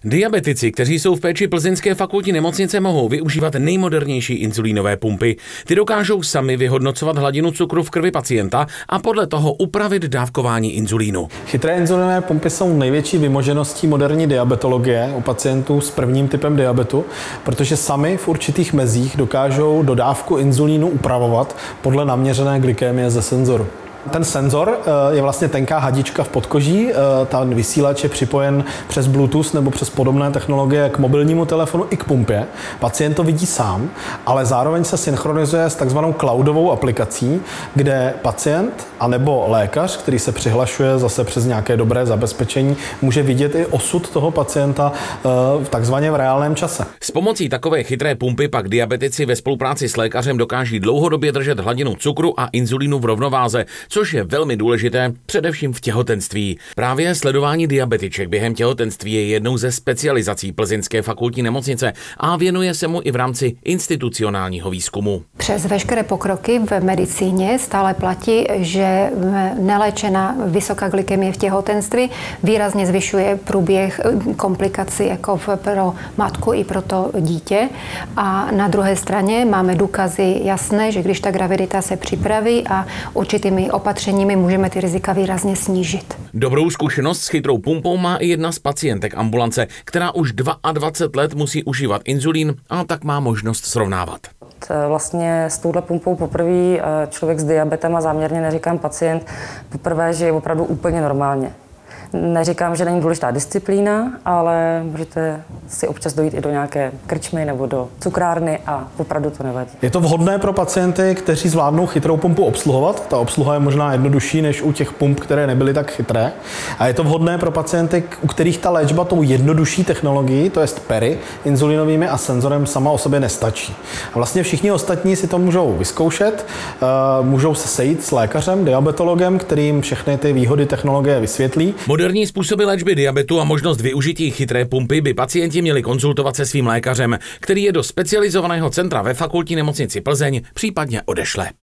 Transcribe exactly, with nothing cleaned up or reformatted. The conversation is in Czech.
Diabetici, kteří jsou v péči Plzeňské fakultní nemocnice, mohou využívat nejmodernější inzulínové pumpy. Ty dokážou sami vyhodnocovat hladinu cukru v krvi pacienta a podle toho upravit dávkování inzulínu. Chytré inzulínové pumpy jsou největší vymožeností moderní diabetologie u pacientů s prvním typem diabetu, protože sami v určitých mezích dokážou dodávku inzulínu upravovat podle naměřené glykémie ze senzoru. Ten senzor je vlastně tenká hadička v podkoží, ten vysílač je připojen přes Bluetooth nebo přes podobné technologie k mobilnímu telefonu i k pumpě. Pacient to vidí sám, ale zároveň se synchronizuje s takzvanou cloudovou aplikací, kde pacient anebo lékař, který se přihlašuje zase přes nějaké dobré zabezpečení, může vidět i osud toho pacienta v takzvaně v reálném čase. S pomocí takové chytré pumpy pak diabetici ve spolupráci s lékařem dokáží dlouhodobě držet hladinu cukru a inzulínu v rovnováze, což je velmi důležité, především v těhotenství. Právě sledování diabetiček během těhotenství je jednou ze specializací Plzeňské fakultní nemocnice a věnuje se mu i v rámci institucionálního výzkumu. Přes veškeré pokroky v medicíně stále platí, že neléčená vysoká glykemie v těhotenství výrazně zvyšuje průběh komplikací jako pro matku i pro to dítě. A na druhé straně máme důkazy jasné, že když ta gravidita se připraví a určitými opatřeními můžeme ty rizika výrazně snížit. Dobrou zkušenost s chytrou pumpou má i jedna z pacientek ambulance, která už dvacet dva let musí užívat inzulín a tak má možnost srovnávat. Vlastně s touhle pumpou poprvé člověk s diabetem, a záměrně neříkám pacient, poprvé žije opravdu úplně normálně. Neříkám, že není důležitá disciplína, ale můžete si občas dojít i do nějaké krčmy nebo do cukrárny a opravdu to nevadí. Je to vhodné pro pacienty, kteří zvládnou chytrou pumpu obsluhovat. Ta obsluha je možná jednodušší než u těch pump, které nebyly tak chytré. A je to vhodné pro pacienty, u kterých ta léčba tou jednodušší technologií, to jest pery, inzulínovými a senzorem sama o sobě nestačí. A vlastně všichni ostatní si to můžou vyzkoušet, můžou se sejít s lékařem, diabetologem, kterým všechny ty výhody technologie vysvětlí. Moderní způsoby léčby diabetu a možnost využití chytré pumpy by pacienti měli konzultovat se svým lékařem, který je do specializovaného centra ve fakultní nemocnici Plzeň případně odešle.